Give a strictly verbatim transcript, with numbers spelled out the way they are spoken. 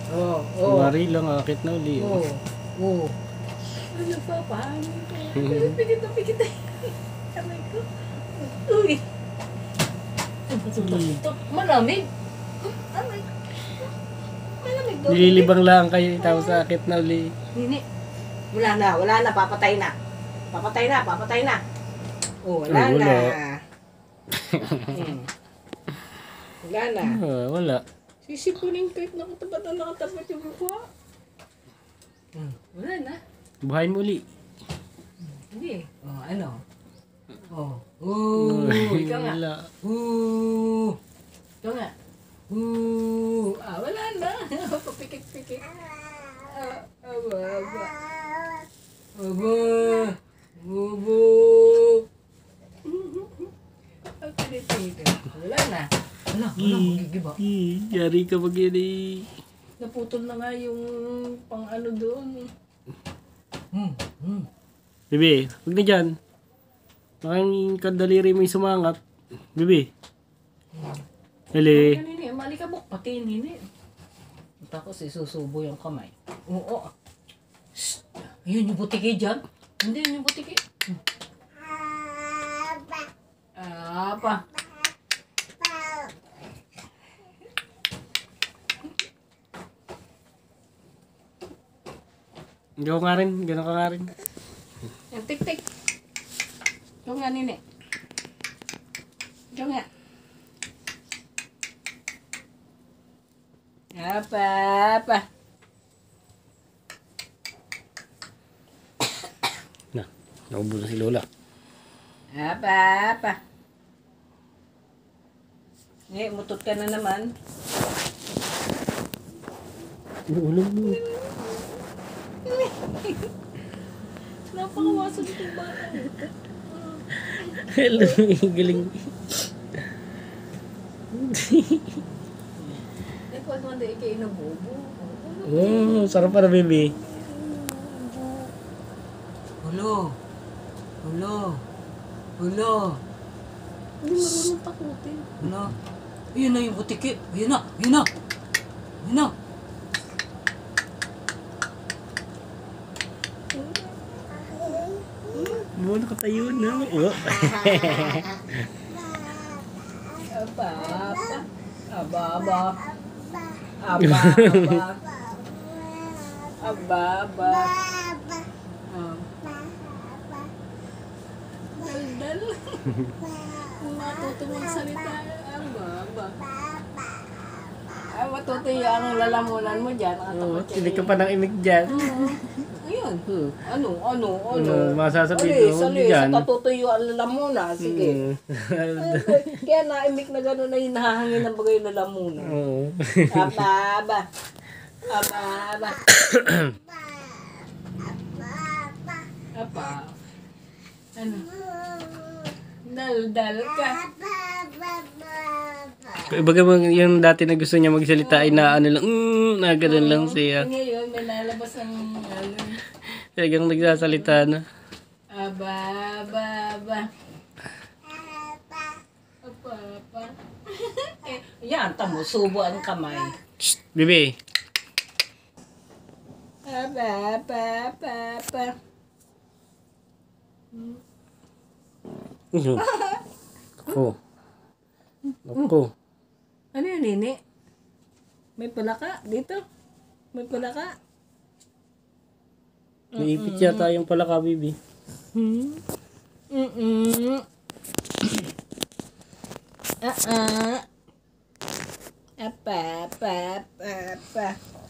Oh, oh. Mari lang, akit na uli. Oh, oh. Ano pa, paano? Pigit na pigit na. Kamay ko. Uy. Ito, malamig. Aray. Malamig doon. Nililibang lang kayo, tapos akit na uli. Nini. Wala na, wala na, papatay na. Papatay na, papatay na. Oh, wala Ay, wala. na. Hmm. Wala na. Ah, wala. Sisipunin kahit nakatapat na nakatapat yung mukha. Hmm. Wala na. Buhayin mo uli. Hindi. Oh, ano? Oh. Ooh, ikaw nga. Wala. Ooh. Ikaw nga. Ooh. Ah, wala na. Papikik-pikik. Ah, aba, aba. Aba. Aba. Ang tinitito. Wala na. Wala, wala. Magigiba. Yari ka pag yan eh. Naputol na nga yung pang ano doon. Hmm. Hmm. Bebe, huwag na dyan. Making kadaliri mo yung sumangat. Bebe. Hele. Ano nini? Malikabok pati nini. Tapos isusubo yung kamay. Oo. Shhh. Ayun yung butiki dyan. Hindi yun yung butiki. Hmm. Apa. Ikaw nga rin. Gano'n ka nga rin. Yung tik-tik. Ikaw nga nini. Ikaw nga. Apa, apa. Na, naubo na si Lola. Apa, apa. Eh, mutot ka na naman. Ano ulam mo? Napakawasan itong bata. Hello, galing. Eh, kung ano hindi kayo nabubo. Oh, sarap pa na, baby. Hulo. Hulo. Hulo. Hindi marunong takutin. Hulo. Ayun na yung butiki. Ayun na. Ayun na. Ayun na. Mo nakatayo na. Oh. Aba, aba. Aba, aba. Aba, aba. Aba, aba. Um. Dal-dal. Kung matuto mong salita, aba, aba. Ay, matuto yung lalamunan mo dyan. Oh, hindi ka pa nang imik dyan. Ayun. Hmm. Ano, ano, ano. Ano, masasabihin Alis, mo alis. dyan. Sa katutuyo ang lalamuna. Sige. Hmm. Kaya naimik na gano'n na yung nahahangin ng bagay na lamuna. Oo. Aba, aba. Aba, aba. Aba. Ano? Dal-dal ka. Ibaga yung dati na gusto niya magsalita ay na ano lang, mm, na ganun lang siya. Ngayon, may lalabas ng ano. Talagang nagsasalita na. Aba, aba, aba. Aba, aba. Eh, yan, tamo, subo ang kamay. Shh, bebe. Aba, aba, aba, aba. Mhm. Ako. Ako. Ano yun, Nini? May palaka dito? May palaka? Naipit yata yung pala ka, baby. Hmm? Mm-mm. Ah-ah. Apa, apa, apa, apa.